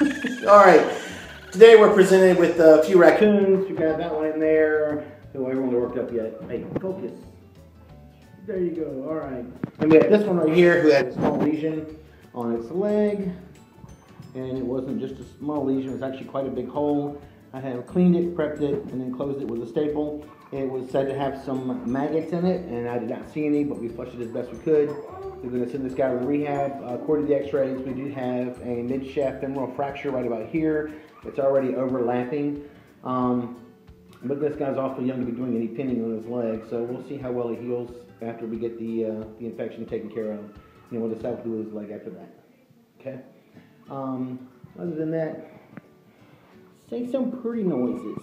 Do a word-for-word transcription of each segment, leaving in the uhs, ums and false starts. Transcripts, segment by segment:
All right. Today we're presented with a few raccoons. We got that one in there. Oh, everyone worked up yet. Hey, focus. There you go. All right. And we have this one right here who had a small lesion on its leg. And it wasn't just a small lesion. It was actually quite a big hole. I have cleaned it, prepped it, and then closed it with a staple. It was said to have some maggots in it, and I did not see any, but we flushed it as best we could. We're going to send this guy to the rehab. Uh, according to the x-rays, we do have a mid-shaft femoral fracture right about here. It's already overlapping. Um, but this guy's awfully young to be doing any pinning on his leg, so we'll see how well he heals after we get the, uh, the infection taken care of. And then we'll decide what to do with his leg after that. Okay? Um, other than that, say some pretty noises.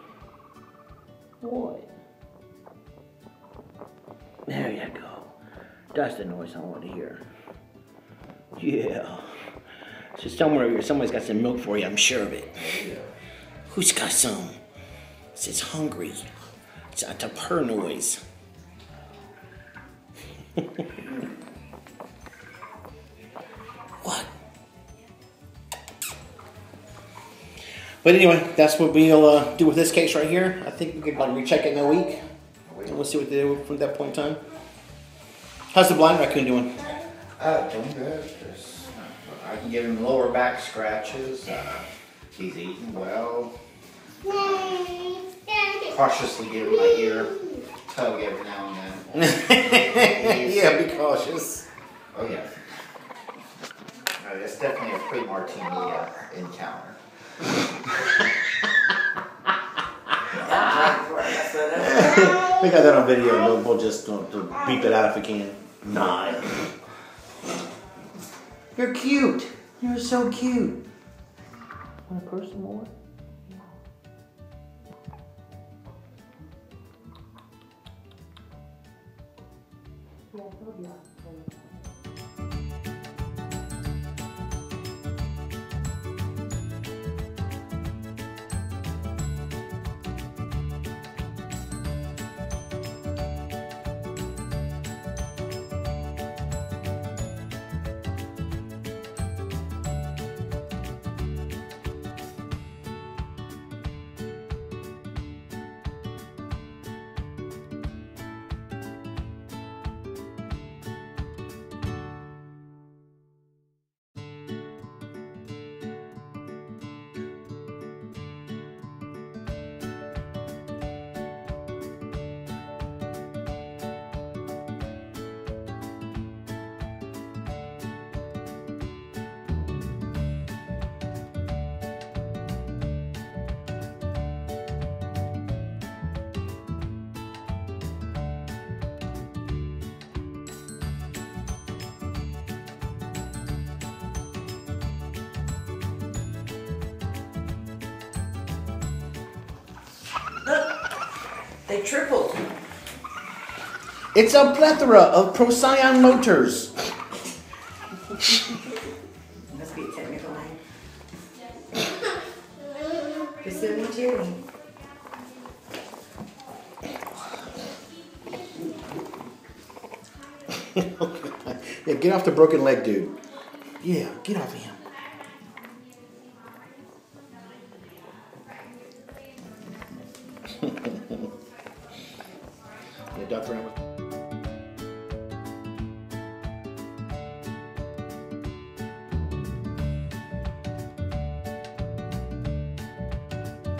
What? There you go. That's the noise I want to hear. Yeah. So somewhere over here, somebody's got some milk for you, I'm sure of it. Yeah. Who's got some? It says hungry. It's a purr noise. What? But anyway, that's what we'll uh, do with this case right here. I think we could like recheck it in a week. And we'll see what they do from that point in time. How's the blind raccoon doing? Uh, doing good. Just, uh, I can give him lower back scratches. Uh, he's eating well. Cautiously give him my ear tug every now and then. Yeah, be cautious. Oh yeah. Uh, it's definitely a pre-martini uh, encounter. We got that on video. We'll, we'll just uh, beep it out if we can. Nah. You're cute. You're so cute. Want to purse some more? Yeah, I'll be out. They tripled. It's a plethora of Procyon lotors. Must be a technical name. Pursuing a journey. Yeah, get off the broken leg, dude. Yeah, get off of him. Yeah, Doctor